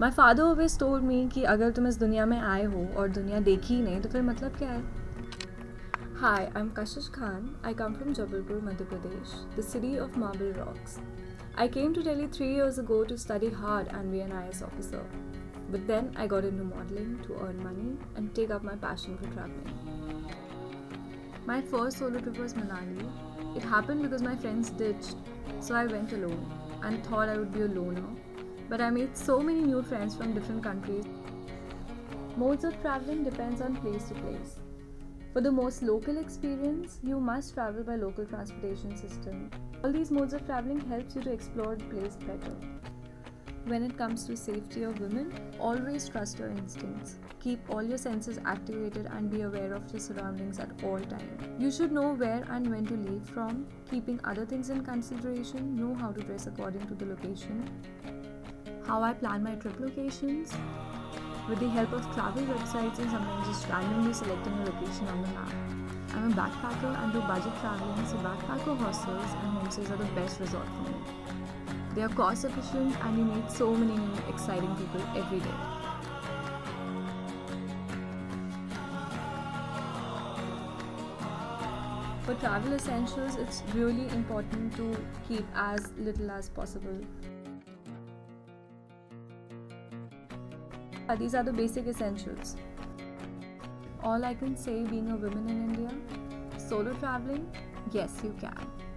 My father always told me कि अगर तुम इस दुनिया में आए हो और दुनिया देखी ही नहीं तो फिर मतलब क्या है? Hi, I'm Kashish Khan. I come from Jabalpur, Madhya Pradesh, the city of marble rocks. I came to Delhi 3 years ago to study hard and be an IAS officer. But then I got into modeling to earn money and take up my passion for traveling. My first solo trip was Manali. It happened because my friends ditched, so I went alone and thought I would be a loner. But I made so many new friends from different countries. Modes of traveling depends on place to place. For the most local experience, you must travel by local transportation system. All these modes of traveling helps you to explore the place better. When it comes to safety of women, always trust your instincts. Keep all your senses activated and be aware of your surroundings at all times. You should know where and when to leave from. Keeping other things in consideration, know how to dress according to the location. How I plan my trip locations? With the help of travel websites and sometimes just randomly selecting a location on the map. I'm a backpacker and do budget traveling, so backpacker hostels and homestays are the best resort for me. They are cost efficient and you meet so many new exciting people every day. For travel essentials, it's really important to keep as little as possible. These are the basic essentials. All I can say, being a woman in India, solo traveling, yes you can.